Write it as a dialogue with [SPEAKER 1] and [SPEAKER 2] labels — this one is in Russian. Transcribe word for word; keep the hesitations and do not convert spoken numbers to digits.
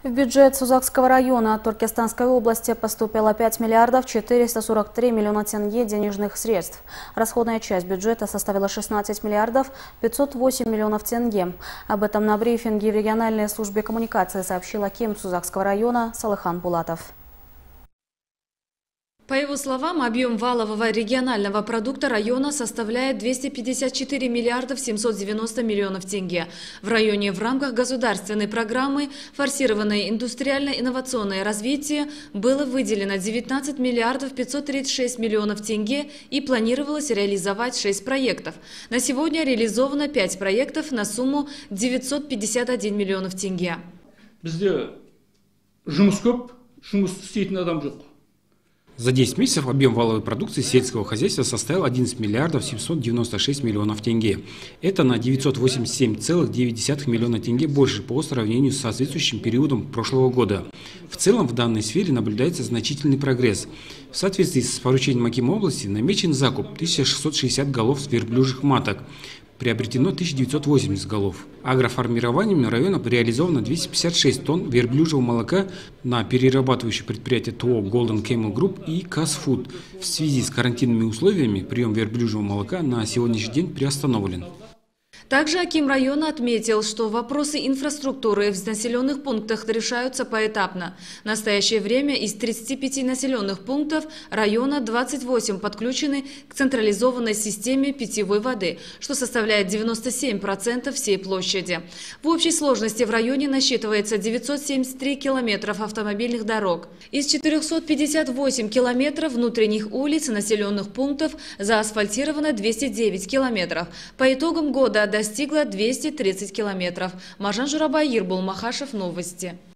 [SPEAKER 1] В бюджет Сузакского района Туркестанской области поступило пять миллиардов четыреста сорок три миллиона тенге денежных средств. Расходная часть бюджета составила шестнадцать миллиардов пятьсот восемь миллионов тенге. Об этом на брифинге в региональной службе коммуникации сообщил аким Сузакского района Салыхан Булатов.
[SPEAKER 2] По его словам, объем валового регионального продукта района составляет двести пятьдесят четыре миллиардов семьсот девяносто миллионов тенге. В районе в рамках государственной программы «Форсированное индустриально-инновационное развитие» было выделено девятнадцать миллиардов пятьсот тридцать шесть миллионов тенге и планировалось реализовать шесть проектов. На сегодня реализовано пять проектов на сумму девятьсот пятьдесят один миллионов тенге.
[SPEAKER 3] За десять месяцев объем валовой продукции сельского хозяйства составил одиннадцать миллиардов семьсот девяносто шесть миллионов тенге. Это на девятьсот восемьдесят семь целых девять десятых миллиона тенге больше по сравнению с соответствующим периодом прошлого года. В целом в данной сфере наблюдается значительный прогресс. В соответствии с поручением акима области намечен закуп тысяча шестьсот шестьдесят голов верблюжьих маток. Приобретено тысяча девятьсот восемьдесят голов. Агроформированием района реализовано двести пятьдесят шесть тонн верблюжьего молока на перерабатывающие предприятия ТО Golden Camel Group и Казфуд. В связи с карантинными условиями прием верблюжьего молока на сегодняшний день приостановлен.
[SPEAKER 2] Также аким района отметил, что вопросы инфраструктуры в населенных пунктах решаются поэтапно. В настоящее время из тридцати пяти населенных пунктов района двадцать восемь подключены к централизованной системе питьевой воды, что составляет девяносто семь процентов всей площади. В общей сложности в районе насчитывается девятьсот семьдесят три километров автомобильных дорог. Из четырёхсот пятидесяти восьми километров внутренних улиц населенных пунктов заасфальтировано двести девять километров. По итогам года достигла двести тридцать километров. Маржан Журабай, Ербол Махашев, новости.